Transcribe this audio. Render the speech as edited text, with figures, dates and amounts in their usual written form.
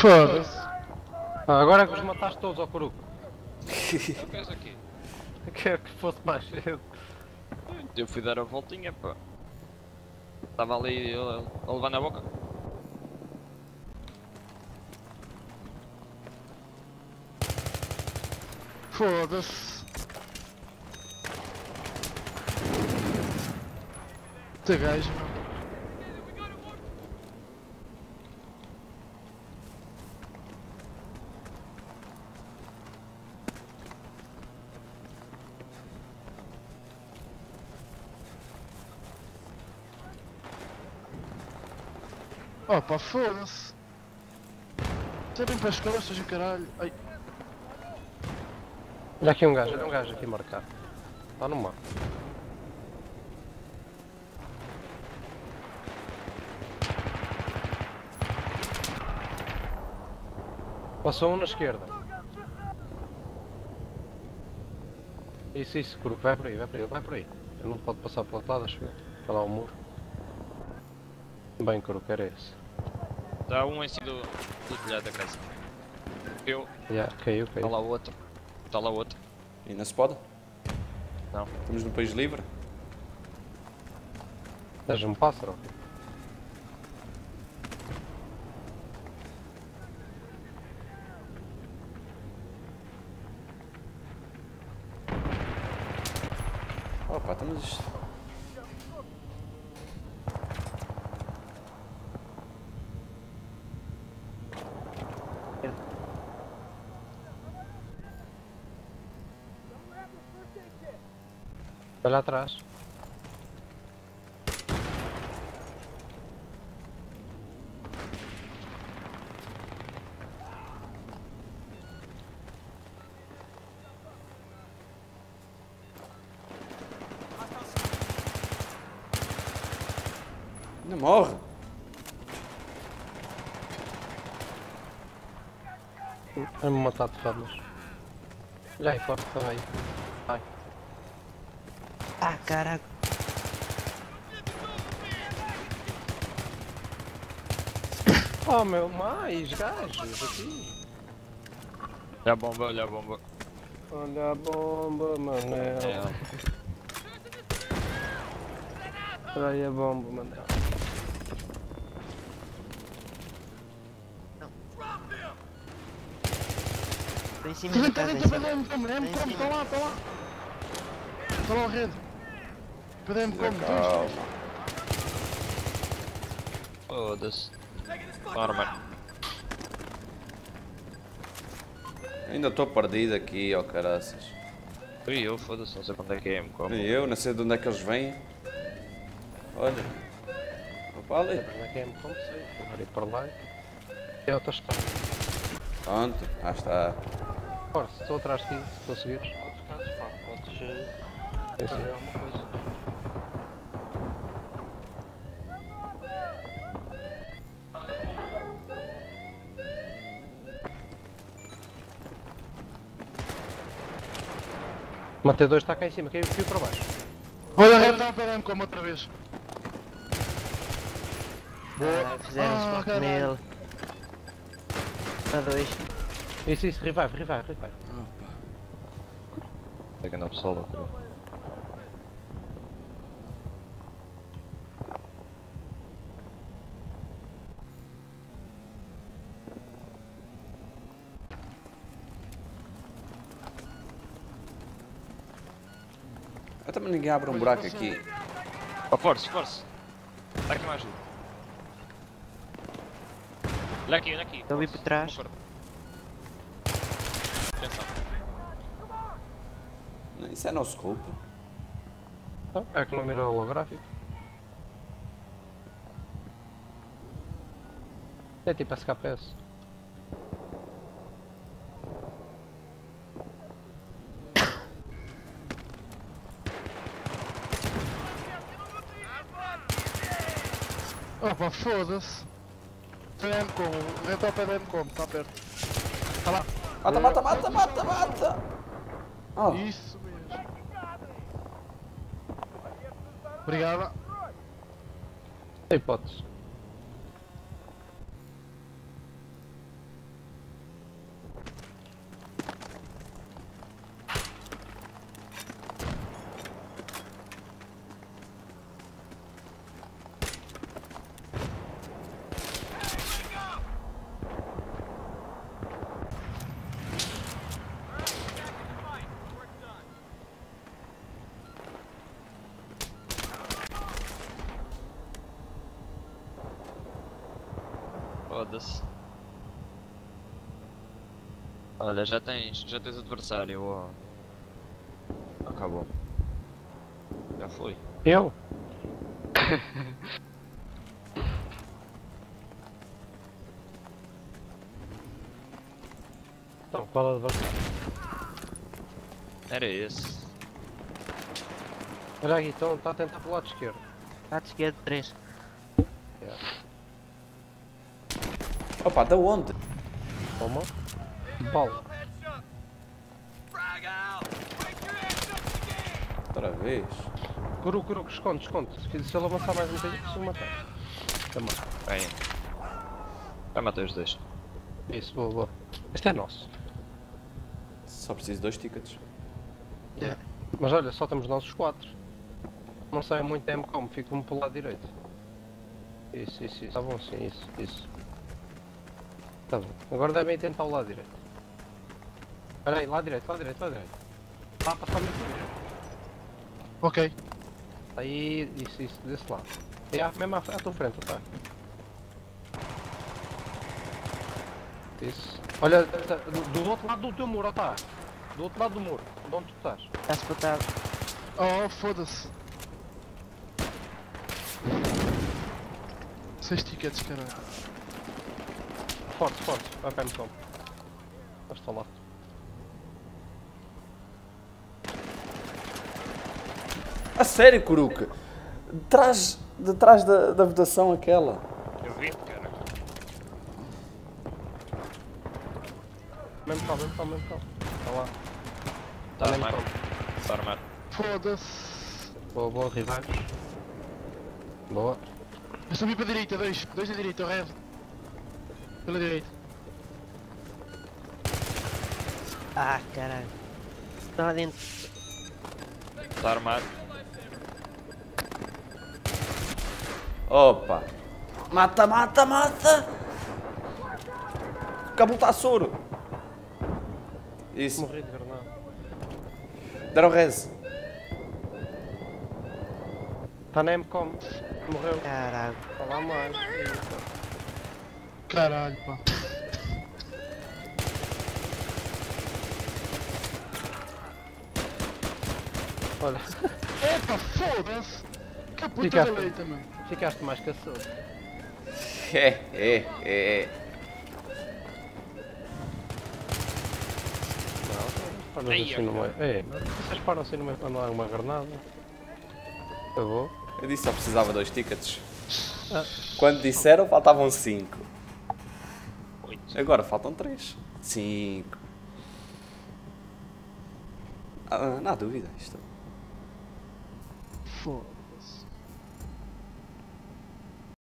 Foda-se. Agora é que os mataste todos ao coruco. O que é isso aqui? Quero que fosse mais cedo. Eu fui dar a voltinha, pá. Estava ali a levar na boca. Foda-se. Este gajo, meu. Opa, foda-se. Sabem para as costas e caralho. Ai. Olha aqui um gajo, olha um gajo aqui marcado. Está no mar. Passou um na esquerda. Isso, Curuco, vai por aí, vai por aí, vai por aí. Ele não pode passar pelo outro lado, acho eu. Está lá o muro. Bem, Curuco, era esse. Está um em cima do telhado da casa. Caiu. Está lá o outro. Está lá o outro. E não se pode? Não. Estamos no país livre? És um pássaro. Opa, estamos isto. Olha atrás. Não morre. Vai-me matar de famas. Olha aí, fora, está aí. Ai. Ah, caraca. Oh meu, mais gajos aqui. Olha a bomba, olha a bomba. Olha a bomba, Manel. Olha aí a bomba, Manel. Tô em cima da casa, em cima. Está lá. Está lá o rede. Pedem-me como, Calma. Foda-se. Bora, mano. Ainda estou perdido aqui, ó caraças. Fui eu, foda-se, não sei para onde é que é, como. Nem eu, não sei de onde é que eles vêm. Olha. Opa, ali. Onde é que é, como sei. Vou ir para lá. E a outra está. Pronto, lá está. Força, estou atrás de ti, se conseguires. Podes Fazer alguma coisa. Matei dois, está cá em cima, caiu para baixo. Olha, reta, pedem-me como outra vez. Ah, fizeram spot caralho. nele. A dois. Isso, revive. Tem que andar para o solo, cara. Também ninguém abre um buraco aqui. Oh, force. Dá aqui mais ajuda. Olha aqui. Estou a vir por trás. Atenção. Isso é nosso culpa. É que não mira o holográfico. É tipo SKPS. Opa, foda-se. PM como, reta ao PM como, está perto. Está lá. Mata! Oh. Isso mesmo. Obrigado. Tem hipóteses. Foda-se. Olha, já tens adversário, ó. Acabou. Já foi. Eu? Então, qual é o adversário? Era esse. Olha aqui, então está a tentar pro lado esquerdo. Lado esquerdo 3. Opa, da onde? Toma. Bola. Outra vez. Curu, esconde. Se ele avançar mais um bocadinho, preciso matar. Também. Bem. Vai matar os dois. Isso, boa. Este é nosso. Só preciso de 2 tickets. Mas olha, só temos nós os 4. Não sai muito MCOM, fico-me pelo lado direito. Isso. Tá bom sim, isso. Tá bom. Agora devem tentar o lado direito. Espera aí, lado direito. Lá, passar muito bem. Ok. Aí, isso, desse lado. Mesmo à tua frente, tá? Isso. Olha, do outro lado do teu muro, tá? Do outro lado do muro, de onde tu estás. Está spotado. Oh, foda-se. 6 tickets, caralho. Forte, vai para a MCOM. Está lá. A sério, Kuruka? Detrás da votação aquela. Eu vi, cara. Mesmo calma. Está lá. Tá Tá armado. mesmo Tá armado. Foda-se. Boa, rivais. Boa. Eu subi para a direita, dois à direita, o red. Pela direita. Ah, caralho. Estão lá dentro. Tá armado. Opa. Mata! Acabou o soro. Isso. Morri de granada. Deram res. Está na MCOM. Morreu. Caralho. Está lá mais. Caralho, pá. Olha, Epa, foda-se. Que puta Ficaste. da leita, mano. ficaste mais caçado. Não, param Ai, assim no meio. Vocês param assim no meio para não dar uma granada. Acabou. Eu disse só precisava 2 tickets. Ah. Quando disseram, faltavam 5. 8. Agora faltam 3. 5. Não há dúvida. Isto. Foda-se.